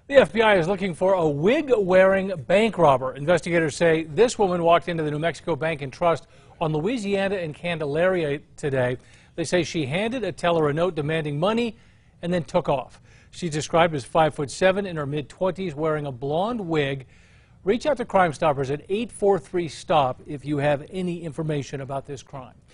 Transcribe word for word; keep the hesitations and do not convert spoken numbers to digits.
The F B I is looking for a wig-wearing bank robber. Investigators say this woman walked into the New Mexico Bank and Trust on Louisiana and Candelaria today. They say she handed a teller a note demanding money and then took off. She's described as five foot seven, in her mid-twenties, wearing a blonde wig. Reach out to Crime Stoppers at eight four three STOP if you have any information about this crime.